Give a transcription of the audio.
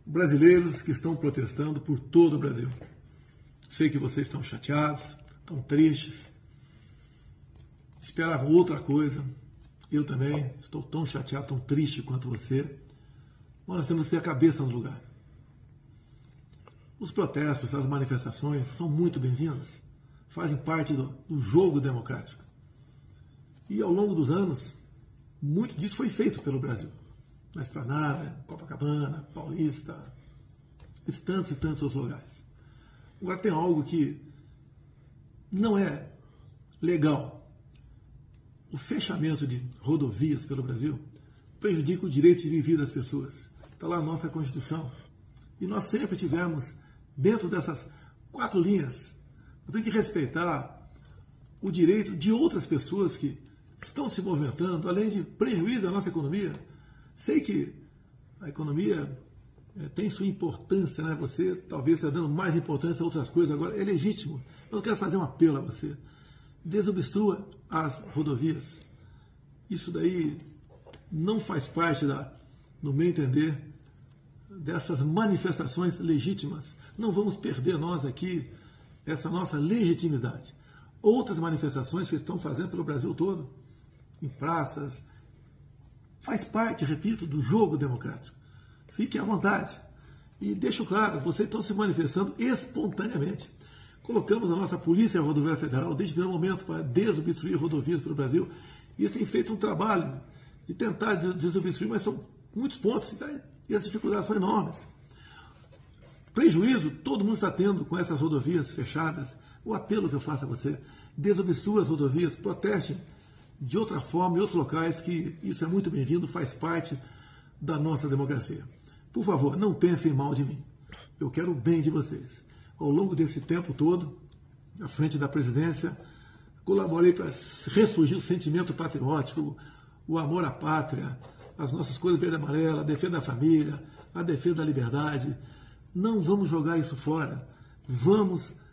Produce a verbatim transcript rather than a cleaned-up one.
brasileiros que estão protestando por todo o Brasil. Sei que vocês estão chateados, estão tristes, esperavam outra coisa. Eu também estou tão chateado, tão triste quanto você. Mas nós temos que ter a cabeça no lugar. Os protestos, as manifestações são muito bem-vindas, fazem parte do, do jogo democrático. E ao longo dos anos, muito disso foi feito pelo Brasil. Na Esplanada, Copacabana, Paulista, e tantos e tantos outros lugares. Agora tem algo que não é legal. O fechamento de rodovias pelo Brasil prejudica o direito de viver das pessoas. Está lá a nossa Constituição. E nós sempre tivemos, dentro dessas quatro linhas, nós temos que respeitar o direito de outras pessoas que estão se movimentando, além de prejuízo à nossa economia. Sei que a economia é, tem sua importância, né? Você talvez está dando mais importância a outras coisas agora. É legítimo. Eu quero fazer um apelo a você. Desobstrua as rodovias. Isso daí não faz parte, da, no meu entender, dessas manifestações legítimas. Não vamos perder nós aqui essa nossa legitimidade. Outras manifestações que estão fazendo pelo Brasil todo, em praças, faz parte, repito, do jogo democrático. Fiquem à vontade. E deixo claro, vocês estão se manifestando espontaneamente. Colocamos a nossa Polícia Rodoviária Federal desde o primeiro momento para desobstruir rodovias pelo Brasil. E eles têm feito um trabalho de tentar desobstruir, mas são muitos pontos e as dificuldades são enormes. Prejuízo todo mundo está tendo com essas rodovias fechadas. O apelo que eu faço a você, desobstrua as rodovias, protestem de outra forma em outros locais, que isso é muito bem-vindo, faz parte da nossa democracia. Por favor, não pensem mal de mim. Eu quero o bem de vocês. Ao longo desse tempo todo, à frente da presidência, colaborei para ressurgir o sentimento patriótico, o amor à pátria, as nossas cores verde e amarela, a defesa da família, a defesa da liberdade. Não vamos jogar isso fora. Vamos